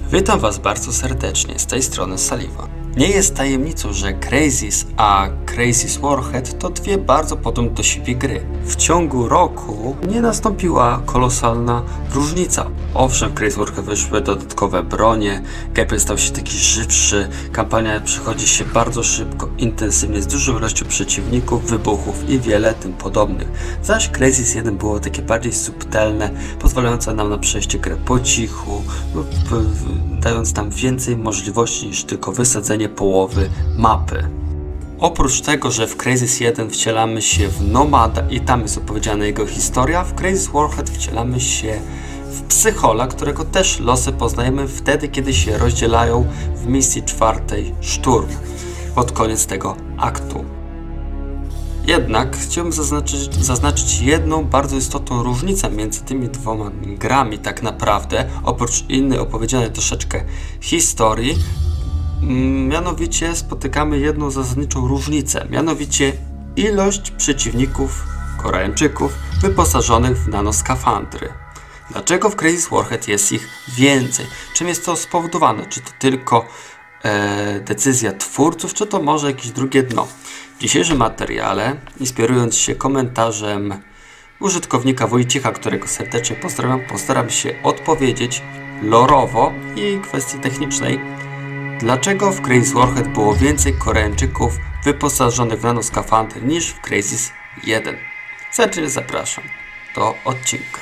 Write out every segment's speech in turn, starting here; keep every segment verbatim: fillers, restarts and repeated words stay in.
Witam Was bardzo serdecznie, z tej strony Saliva. Nie jest tajemnicą, że Crysis a Crysis Warhead to dwie bardzo podobne do siebie gry. W ciągu roku nie nastąpiła kolosalna różnica. Owszem, w Crysis Warhead wyszły dodatkowe bronie, gameplay stał się taki żywszy, kampania przechodzi się bardzo szybko, intensywnie, z dużą ilością przeciwników, wybuchów i wiele tym podobnych. Zaś Crysis jeden było takie bardziej subtelne, pozwalające nam na przejście grę po cichu, dając nam więcej możliwości niż tylko wysadzenie połowy mapy. Oprócz tego, że w Crysis jeden wcielamy się w nomada i tam jest opowiedziana jego historia, w Crysis Warhead wcielamy się w psychola, którego też losy poznajemy wtedy, kiedy się rozdzielają w misji czwartej Szturm, pod koniec tego aktu. Jednak chciałbym zaznaczyć, zaznaczyć jedną bardzo istotną różnicę między tymi dwoma grami tak naprawdę, oprócz innej opowiedzianej troszeczkę historii. Mianowicie spotykamy jedną zasadniczą różnicę, mianowicie ilość przeciwników, Koreańczyków, wyposażonych w nanoskafandry. Dlaczego w Crysis Warhead jest ich więcej? Czym jest to spowodowane? Czy to tylko e, decyzja twórców, czy to może jakieś drugie dno? W dzisiejszym materiale, inspirując się komentarzem użytkownika Wojciecha, którego serdecznie pozdrawiam, postaram się odpowiedzieć lorowo i kwestii technicznej, dlaczego w Crysis Warhead było więcej Koreańczyków wyposażonych w nanoskafandry niż w Crysis jeden. Serdecznie zapraszam do odcinka.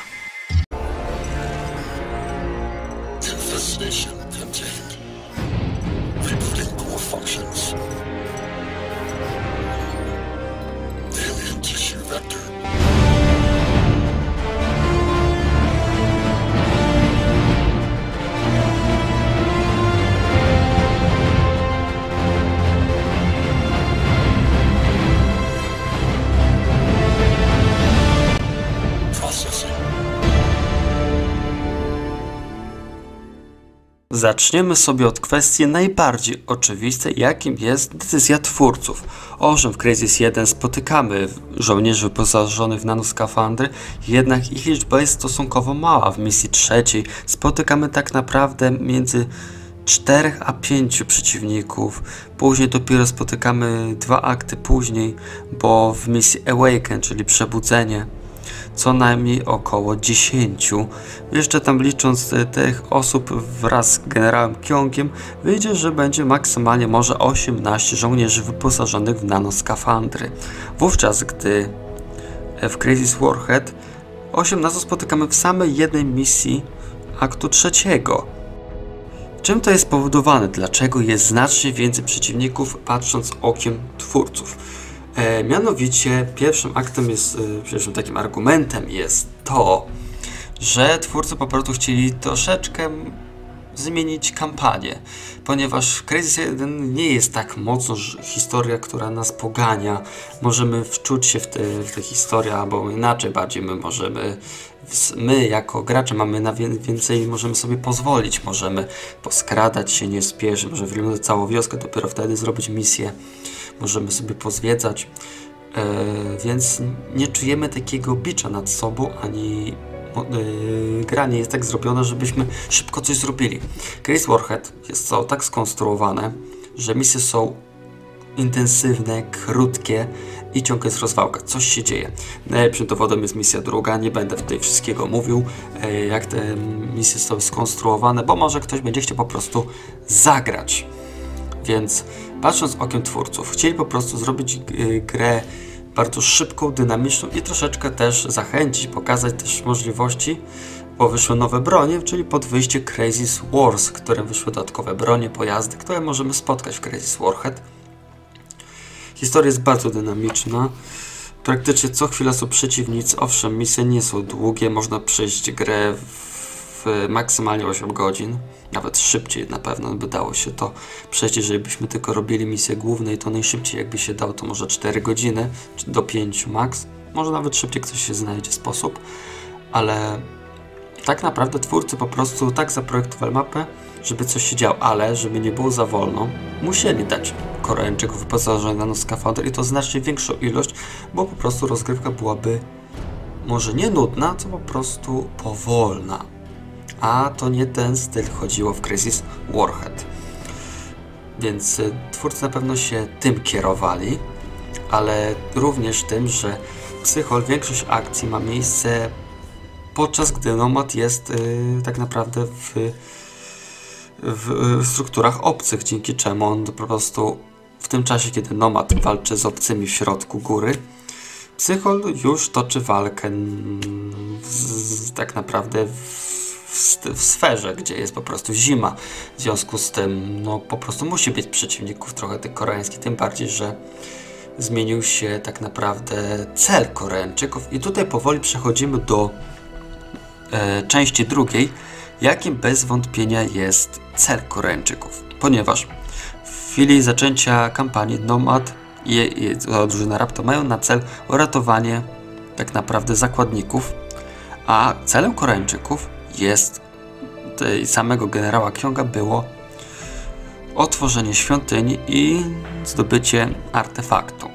Infestation contained. Rebooting core functions. Alien tissue vector. Zaczniemy sobie od kwestii najbardziej oczywistej, jakim jest decyzja twórców. Owszem, w Crysis jeden spotykamy żołnierzy wyposażonych w nanoskafandry, jednak ich liczba jest stosunkowo mała. W misji trzeciej spotykamy tak naprawdę między czterech a pięciu przeciwników. Później dopiero spotykamy dwa akty później, bo w misji Awaken, czyli Przebudzenie, co najmniej około dziesięciu. Jeszcze tam licząc tych osób wraz z generałem Kyongiem, wyjdzie, że będzie maksymalnie może osiemnaście żołnierzy wyposażonych w nanoskafandry. Wówczas, gdy w Crysis Warhead osiemnaście spotykamy w samej jednej misji aktu trzeciego. Czym to jest spowodowane? Dlaczego jest znacznie więcej przeciwników, patrząc okiem twórców? E, mianowicie pierwszym aktem jest, e, pierwszym takim argumentem jest to, że twórcy po prostu chcieli troszeczkę zmienić kampanię, ponieważ Crysis jeden nie jest tak mocno historia, która nas pogania. Możemy wczuć się w tę w te historię, albo inaczej bardziej my możemy, my jako gracze mamy na więcej, możemy sobie pozwolić, możemy poskradać się, nie spieszyć, możemy wyglądać całą wioskę, dopiero wtedy zrobić misję. Możemy sobie pozwiedzać, yy, więc nie czujemy takiego bicza nad sobą, ani yy, gra nie jest tak zrobiona, żebyśmy szybko coś zrobili. Crysis Warhead jest to tak skonstruowane, że misje są intensywne, krótkie i ciągle jest rozwałka. Coś się dzieje. Najlepszym dowodem jest misja druga. Nie będę tutaj wszystkiego mówił, yy, jak te misje są skonstruowane, bo może ktoś będzie chciał po prostu zagrać. Więc patrząc okiem twórców, chcieli po prostu zrobić grę bardzo szybką, dynamiczną i troszeczkę też zachęcić, pokazać też możliwości, bo wyszły nowe bronie, czyli pod wyjście Crysis Wars, w którym wyszły dodatkowe bronie, pojazdy, które możemy spotkać w Crysis Warhead. Historia jest bardzo dynamiczna. Praktycznie co chwila są przeciwnicy. Owszem, misje nie są długie, można przejść grę w maksymalnie osiem godzin, nawet szybciej na pewno by dało się to przejść, jeżeli byśmy tylko robili misję głównej, to najszybciej jakby się dało, to może cztery godziny, czy do pięciu max, może nawet szybciej ktoś się znajdzie sposób, ale tak naprawdę twórcy po prostu tak zaprojektowali mapę, żeby coś się działo, ale żeby nie było za wolno, musieli dać Koreańczyków wyposażonych w nanoskafandry i to znacznie większą ilość, bo po prostu rozgrywka byłaby może nie nudna, co po prostu powolna. a to nie ten styl chodziło w Crisis Warhead. Więc y, twórcy na pewno się tym kierowali, ale również tym, że Psychol, większość akcji ma miejsce podczas gdy Nomad jest y, tak naprawdę w, w, w strukturach obcych, dzięki czemu on po prostu w tym czasie, kiedy Nomad walczy z obcymi w środku góry, Psychol już toczy walkę w, z, tak naprawdę w, w, w sferze, gdzie jest po prostu zima. W związku z tym no, po prostu musi być przeciwników trochę tych koreańskich, tym bardziej, że zmienił się tak naprawdę cel Koreańczyków i tutaj powoli przechodzimy do e, części drugiej, jakim bez wątpienia jest cel Koreańczyków, ponieważ w chwili zaczęcia kampanii Nomad i, i drużyna Rapto mają na cel uratowanie tak naprawdę zakładników, a celem Koreańczyków jest tej samego generała Kyonga było otworzenie świątyni i zdobycie artefaktu.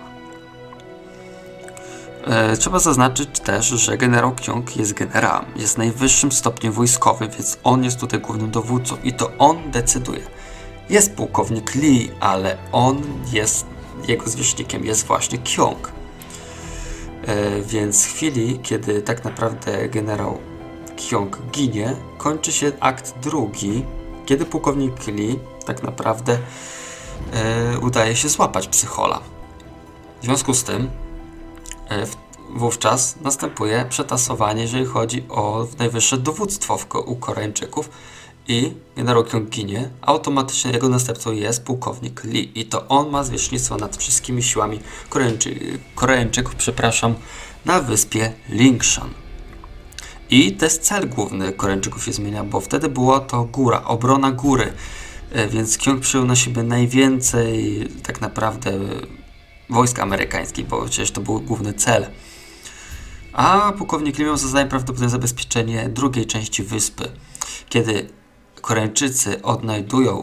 E, trzeba zaznaczyć też, że generał Kyong jest generałem, jest najwyższym stopniem wojskowym, więc on jest tutaj głównym dowódcą i to on decyduje. Jest pułkownik Lee, ale on jest, jego zwierzchnikiem jest właśnie Kyong. E, więc w chwili, kiedy tak naprawdę generał Kyong ginie, kończy się akt drugi, kiedy pułkownik Lee tak naprawdę e, udaje się złapać Psychola. W związku z tym e, w, wówczas następuje przetasowanie, jeżeli chodzi o najwyższe dowództwo w, u Koreańczyków i generał Kyong ginie, automatycznie jego następcą jest pułkownik Lee i to on ma zwierzchnictwo nad wszystkimi siłami Koreańczy, Koreańczyków, przepraszam, na wyspie Lingshan. I też cel główny Koreańczyków się zmienia, bo wtedy była to góra, obrona góry, więc Kyong przyjął na siebie najwięcej tak naprawdę wojsk amerykańskich, bo przecież to był główny cel. A pułkownik Lee miał za zadanie prawdopodobnie zabezpieczenie drugiej części wyspy. Kiedy Koreańczycy odnajdują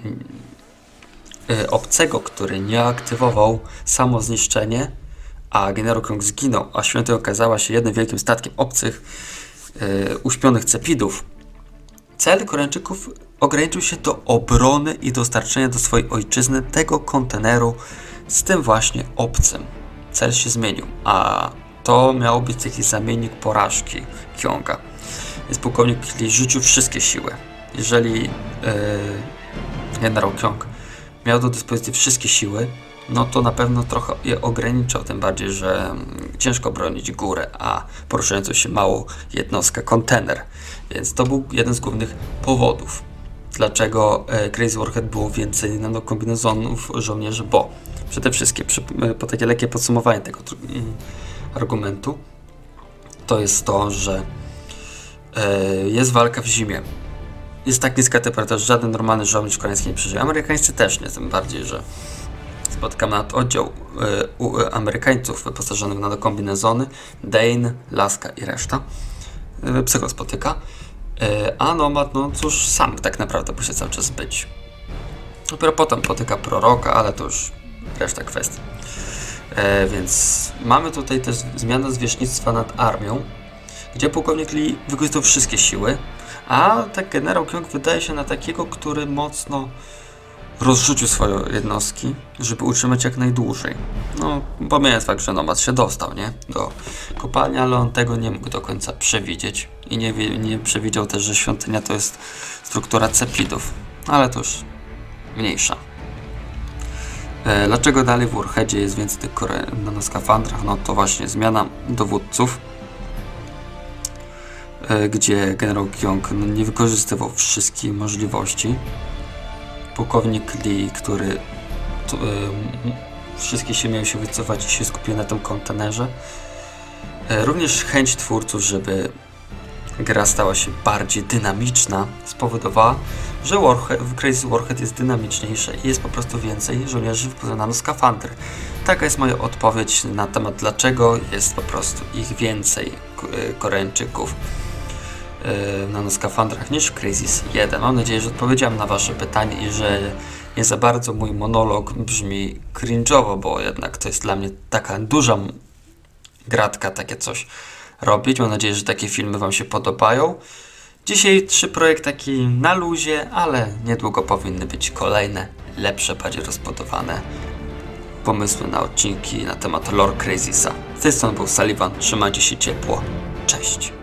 obcego, który nie aktywował samozniszczenie, a generał Kyong zginął, a świątynia okazała się jednym wielkim statkiem obcych yy, uśpionych cepidów, cel Koreańczyków ograniczył się do obrony i dostarczenia do swojej ojczyzny tego konteneru z tym właśnie obcym. Cel się zmienił, a to miał być taki zamiennik porażki Kyonga. Więc pułkownik Lee rzucił wszystkie siły. Jeżeli yy, generał Kyong miał do dyspozycji wszystkie siły, no to na pewno trochę je ograniczał, tym bardziej, że ciężko bronić górę, a poruszającą się małą jednostkę kontener. Więc to był jeden z głównych powodów, dlaczego e, Crisis Warhead było więcej nanokombinezonów żołnierzy, bo przede wszystkim, przy, po takie lekkie podsumowanie tego mm, argumentu, to jest to, że e, jest walka w zimie. Jest tak niska temperatura, że żaden normalny żołnierz koreański nie przeżyje. Amerykańscy też nie, tym bardziej, że spotkamy nad oddział y, u, y, Amerykańców wyposażonych w nanokombinezony, Dane, Laska i reszta. Y, Psycho spotyka. Y, a Nomad, no cóż, sam tak naprawdę musi cały czas być. Dopiero potem spotyka proroka, ale to już reszta kwestii. Y, więc mamy tutaj też zmianę zwierzchnictwa nad armią, gdzie pułkownik Lee wykorzystał wszystkie siły, a tak generał Kyong wydaje się na takiego, który mocno rozrzucił swoje jednostki, żeby utrzymać jak najdłużej. No, pomijając fakt, że Nomad się dostał, nie? Do kopalni, ale on tego nie mógł do końca przewidzieć. I nie, wie, nie przewidział też, że świątynia to jest struktura cepidów. Ale to już mniejsza. E, dlaczego dalej w Warheadzie jest więcej tych nanoskafandrach? No to właśnie zmiana dowódców, e, gdzie generał Kyong no, nie wykorzystywał wszystkich możliwości. Pułkownik Lee, który to, y, wszystkie się miał się wycofać i się skupił na tym kontenerze. Y, również chęć twórców, żeby gra stała się bardziej dynamiczna, spowodowała, że Warhead, w Crisis Warhead jest dynamiczniejsze i jest po prostu więcej żołnierzy w nanoskafandry. Taka jest moja odpowiedź na temat, dlaczego jest po prostu ich więcej Koreańczyków w nanoskafandrach niż w Crisis jeden. Mam nadzieję, że odpowiedziałem na wasze pytanie i że nie za bardzo mój monolog brzmi cringe'owo, bo jednak to jest dla mnie taka duża gratka takie coś robić. Mam nadzieję, że takie filmy wam się podobają Dzisiejszy projekt taki na luzie, ale niedługo powinny być kolejne, lepsze, bardziej rozbudowane pomysły na odcinki na temat lore Crazysa. Z tej strony był Sullivan, trzymajcie się ciepło, cześć!